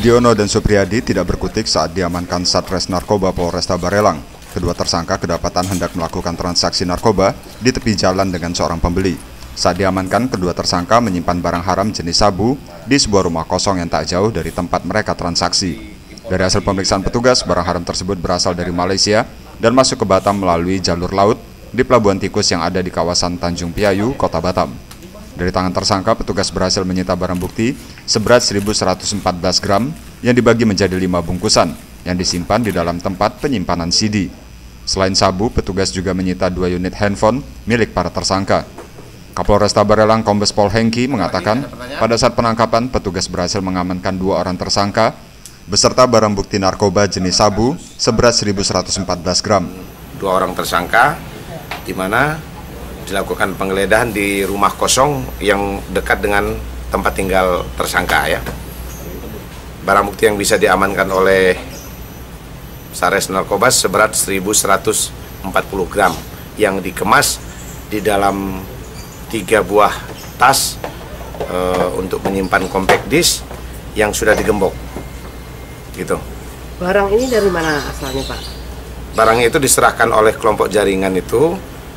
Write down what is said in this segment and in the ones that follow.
Budiono dan Supriyadi tidak berkutik saat diamankan Satres Narkoba Polresta Barelang. Kedua tersangka kedapatan hendak melakukan transaksi narkoba di tepi jalan dengan seorang pembeli. Saat diamankan, kedua tersangka menyimpan barang haram jenis sabu di sebuah rumah kosong yang tak jauh dari tempat mereka transaksi. Dari hasil pemeriksaan petugas, barang haram tersebut berasal dari Malaysia dan masuk ke Batam melalui jalur laut di Pelabuhan Tikus yang ada di kawasan Tanjung Piayu, Kota Batam. Dari tangan tersangka, petugas berhasil menyita barang bukti seberat 1.114 gram yang dibagi menjadi 5 bungkusan yang disimpan di dalam tempat penyimpanan CD. Selain sabu, petugas juga menyita 2 unit handphone milik para tersangka. Kapolresta Barelang Kombes Pol Hengki mengatakan, pada saat penangkapan, petugas berhasil mengamankan 2 orang tersangka beserta barang bukti narkoba jenis sabu seberat 1.114 gram. 2 orang tersangka, di mana dilakukan penggeledahan di rumah kosong yang dekat dengan tempat tinggal tersangka ya. Barang bukti yang bisa diamankan oleh Satres Narkoba seberat 1.140 gram yang dikemas di dalam 3 buah tas untuk menyimpan compact disc yang sudah digembok. Gitu. Barang ini dari mana asalnya, Pak? Barang itu diserahkan oleh kelompok jaringan itu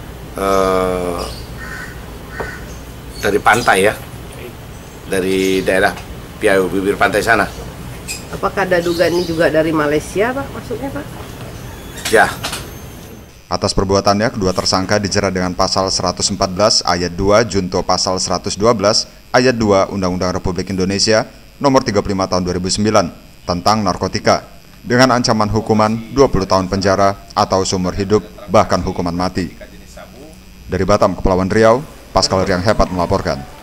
dari pantai ya, dari daerah Piayu, bibir pantai sana. Apakah ada dugaan ini juga dari Malaysia, Pak, maksudnya, Pak? Ya. Atas perbuatannya, kedua tersangka dijerat dengan pasal 114 ayat 2 junto pasal 112 ayat 2 Undang-Undang Republik Indonesia nomor 35 tahun 2009 tentang narkotika dengan ancaman hukuman 20 tahun penjara atau seumur hidup bahkan hukuman mati. Dari Batam, Kepulauan Riau, Pascal Riang Hepat melaporkan.